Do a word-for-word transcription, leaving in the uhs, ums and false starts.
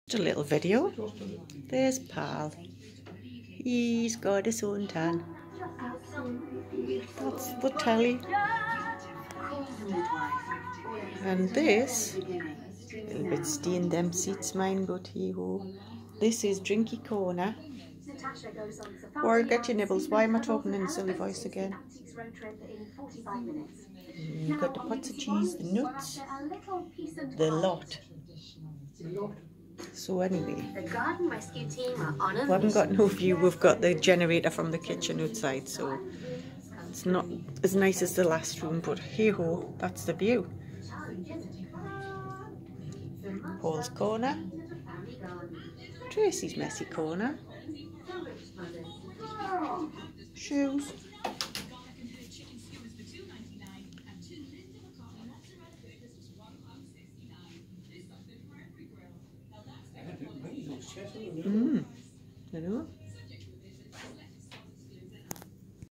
Just a little video. There's Pal. He's got his own tan. That's the telly. And this, a little bit stained them seats mine, but hey ho. This is Drinky Corner. Or get your nibbles. Why am I talking in a silly voice again? Mm, you've got the pots of cheese, the nuts, the lot. So anyway, we haven't got no view. We've got the generator from the kitchen outside, so it's not as nice as the last room, but hey ho, that's the view. Paul's corner, Tracy's messy corner, shoes, mm.